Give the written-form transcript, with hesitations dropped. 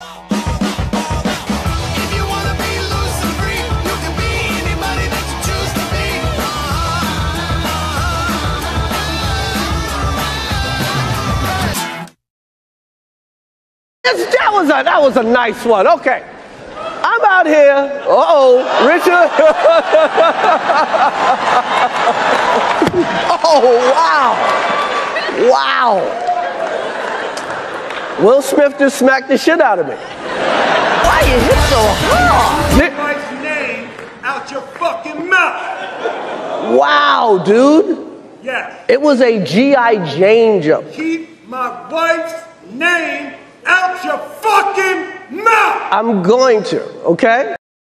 That was a nice one. Okay. I'm out here. Richard. Oh, wow. Wow. Will Smith just smacked the shit out of me. Why you hit so hard? Keep my wife's name out your fucking mouth. Wow, dude. Yes. It was a G.I. Jane jump. Keep my wife's name out your fucking mouth! I'm going to, okay?